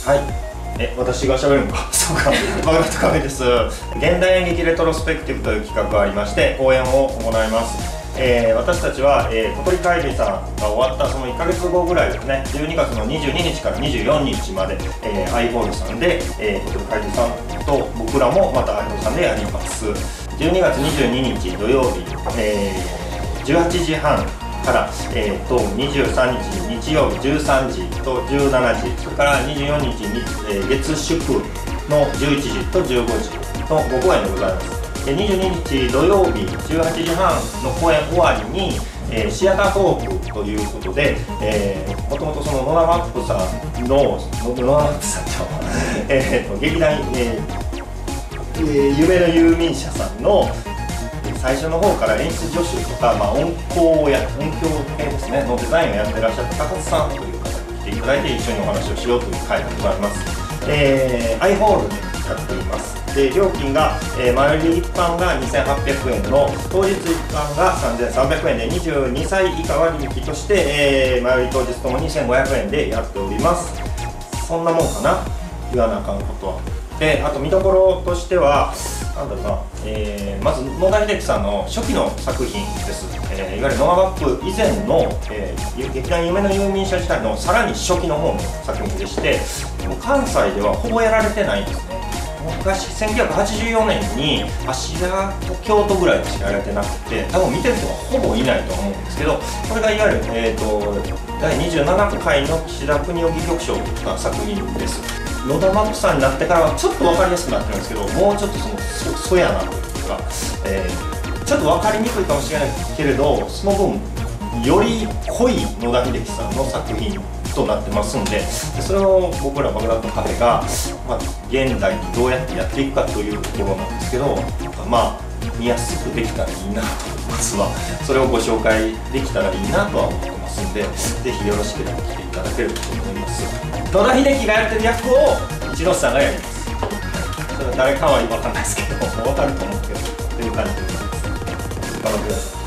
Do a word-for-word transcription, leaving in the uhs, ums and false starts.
はい。え、私が喋るのか。そうか。バカラットカフェです。現代演劇レトロスペクティブという企画がありまして、公演を行います。えー、私たちは、えー、小鳥会議さんが終わったそのいっかげつごぐらいですね、じゅうにがつのにじゅうににちからにじゅうよっかまで、えー、アイホールさんで、えー、小鳥会議さんと僕らもまたアイホールさんでやります。じゅうにがつにじゅうににち土曜日、えー、じゅうはちじはんから、えー、とにじゅうさんにち日曜日じゅうさんじとじゅうしちじ、それからにじゅうよっかに、えー、月祝のじゅういちじとじゅうごじのごこうえんでございます。にじゅうににち土曜日じゅうはちじはんの公演終わりに、えー、シアタートークということで、えー、もともとその野田マップさんの野田マップさんと、えー、と劇団、えー、夢の遊民者さんの最初の方から演出助手とか、まあ、音響をや音響系ですねのデザインをやってらっしゃった高津さんという方に来ていただいて一緒にお話をしようという会でございます。えー、アイホールでやっています。で料金が、えー、前売り一般がにせんはっぴゃくえんの当日一般がさんぜんさんびゃくえんでにじゅうにさい以下割引として、えー、前売り当日ともにせんごひゃくえんでやっております。そんなもんかな、言わなあかんことは。であと見どころとしてはなんだろうな、えー、まず野田秀樹さんの初期の作品です。えー、いわゆるノアバップ以前の、えー、劇団夢の遊民者時代のさらに初期の方の作品でして、関西ではほぼやられてないんですね。昔せんきゅうひゃくはちじゅうよねんに芦屋と京都ぐらいしかやられてなくて、多分見てる人はほぼいないと思うんですけど、これがいわゆる、えー、とだいにじゅうななかいの岸田國士局長といった作品です。野田マップさんになってからはちょっと分かりやすくなってるんですけど、もうちょっとその そ, そやなというか、えー、ちょっと分かりにくいかもしれないけれど、その分より濃い野田秀樹さんの作品となってますんで、それを僕らバグダッドカフェが、まあ、現代にどうやってやっていくかというところなんですけど、まあ見やすくできたらいいなと、まずはそれをご紹介できたらいいなとは思ってますんで、ぜひよろしければ来ていただければと思います。野田秀樹がやってる役を一ノ瀬さんがやります。それは誰かは分かんないですけど、分かると思うけどという感じでございます。頑張ってください。